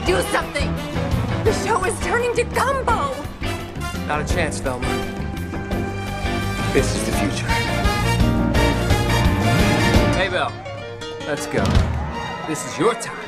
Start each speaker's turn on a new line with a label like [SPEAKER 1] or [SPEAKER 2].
[SPEAKER 1] Do something! The show is turning to gumbo!
[SPEAKER 2] Not a chance, Velma. This is the future. Hey, Vel. Let's go. This is your time.